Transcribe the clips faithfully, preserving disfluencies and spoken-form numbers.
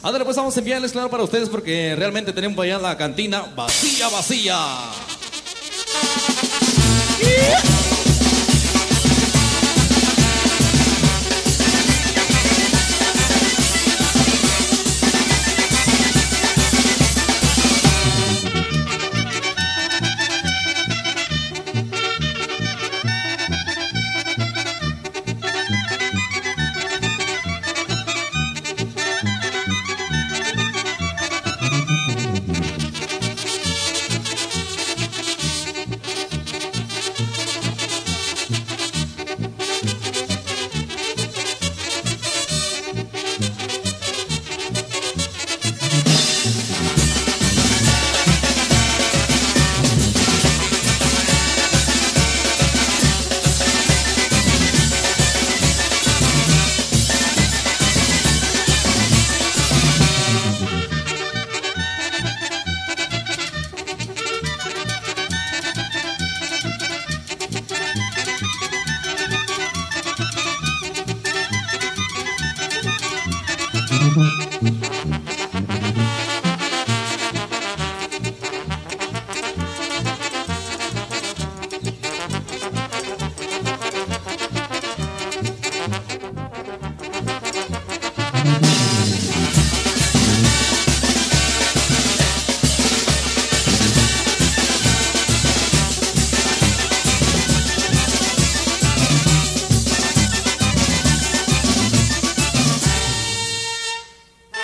Ándale, pues vamos a enviarles claro para ustedes porque realmente tenemos allá la cantina vacía, vacía.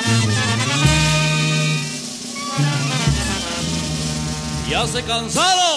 ¿Ya se cansaron?